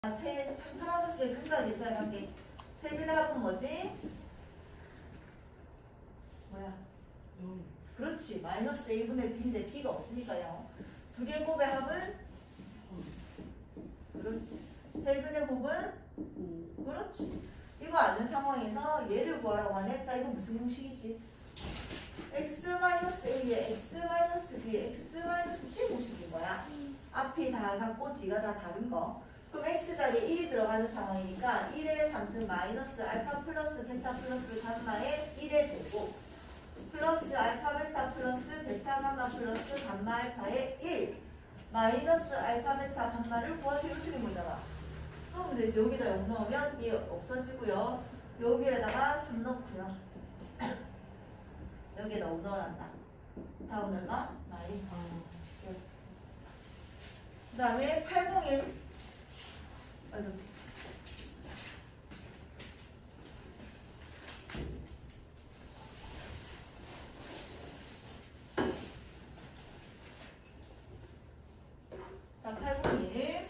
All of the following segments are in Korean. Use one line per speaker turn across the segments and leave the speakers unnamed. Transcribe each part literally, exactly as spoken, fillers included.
세, 삼천원수의 근각 예수의 관계. 세근의 합은 뭐지? 뭐야?
영.
그렇지. 마이너스 A분의 B인데 B가 없으니까요. 두 개 곱의 합은? 그렇지. 세근의 곱은? 그렇지. 이거 아는 상황에서 얘를 구하라고 하네. 자, 이거 무슨 공식이지? x-a에 x-b에 x-c 공식인 거야. 앞이 다 같고 뒤가 다 다른 거. 그럼 x자리에 일이 들어가는 상황이니까 일의 삼승 마이너스 알파 플러스 베타 플러스 감마의 일의 제곱 플러스 알파 베타 플러스 베타 감마 플러스 감마 알파의 일 마이너스 알파 베타 감마를 구하세요. 이렇게 된 거잖아. 그럼 되지. 여기다 영 넣으면 이 없어지고요. 여기에다가 삼 넣고요. 여기에다 오 넣어란다. 다음 얼마? 마이. 그 다음에 팔공일. 맞아. 자, 팔공일.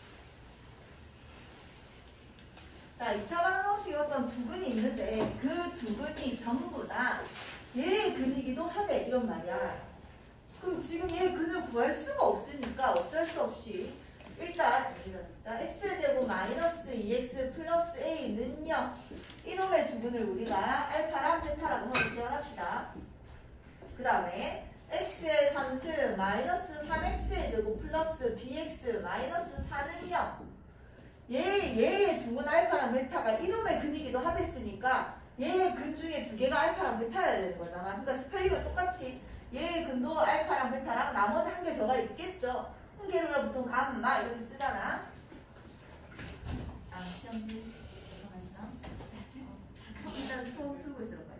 자, 이 차 방정식 어떤 두 근이 있는데 그 두 근이 전부 다 얘의 근이기도 하대. 이런 말이야. 그럼 지금 얘의 근을 구할 수가 없으니까 어쩔 수 없이 일단 자, x제곱 마이너스 이 엑스 플러스 a는요. 이놈의 두 근을 우리가 알파랑 베타라고 하고 기억합시다. 그 다음에 x의 삼승 마이너스 삼 엑스의 제곱 플러스 bx 마이너스 사는요. 얘, 얘의 두 근 알파랑 베타가 이놈의 근이기도 하겠으니까 얘의 근 중에 두 개가 알파랑 베타여야 되는 거잖아. 그러니까 스펠링을 똑같이 얘의 근도 알파랑 베타랑 나머지 한 개 더가 있겠죠. 걔를 보통 감마 이렇게 쓰잖아. 아, 시험지 잠깐만 있어. 일단 수업 풀고 있으라 빨리.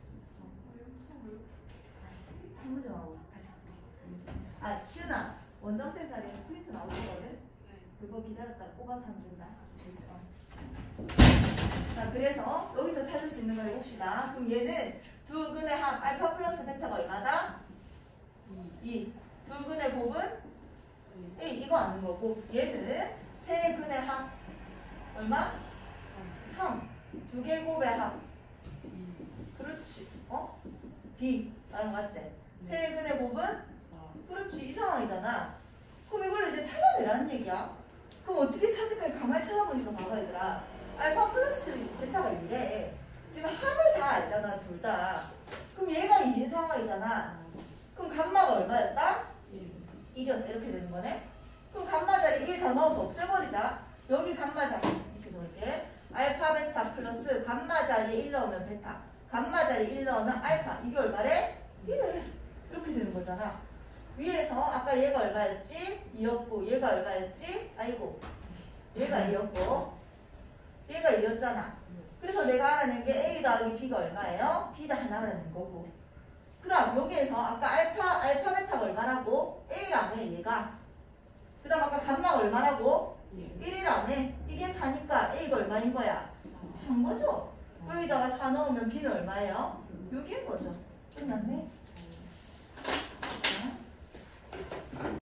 한 문제 하고 다시. 아, 시은아, 원장쌤 자리에 프린트 나오거든. 그거 기다렸다가 뽑아서 하면 된다. 그렇죠? 자, 그래서 여기서 찾을 수 있는 걸 해봅시다. 그럼 얘는 두 근의 합 알파 플러스 베타가 얼마다? 이. 두 근의 곱은? A. 이거 아는 거고 얘는 세 근의 합 얼마? 삼. 두 개 곱의 합 그렇지. 어? B. 나랑 같지? 세 근의 곱은? 그렇지. 이 상황이잖아. 그럼 이걸 이제 찾아내라는 얘기야. 그럼 어떻게 찾을까? 가만히 찾아보니까 봐봐 얘들아. 알파 플러스 베타가 이래. 지금 합을 다 알잖아. 둘 다. 그럼 얘가 이인 상황이잖아. 그럼 감마가 얼마였다? 일이었다. 이렇게 되는 거네. 그럼 감마 자리 일 더 넣어서 없애버리자. 여기 감마 자리 이렇게 넣을게. 알파 베타 플러스 감마 자리에 일 넣으면 베타. 감마 자리에 일 넣으면 알파. 이게 얼마래? 일이래. 이렇게 되는 거잖아. 위에서 아까 얘가 얼마였지? 이였고 얘가 얼마였지? 아이고 얘가 이였고 얘가 이였잖아. 그래서 내가 알아낸 게 A 더하기 B가 얼마예요? B다 하나라는 거고. 그 다음 여기에서 아까 알파 알파 베타가 얼마라고? A라며 얘가. 그 다음 아까 감마가 얼마라고? 일이라며. 이게 사니까 A가 얼마인 거야? 삼 거죠. 여기다가 사 넣으면 B는 얼마예요? 육인 거죠. 끝났네.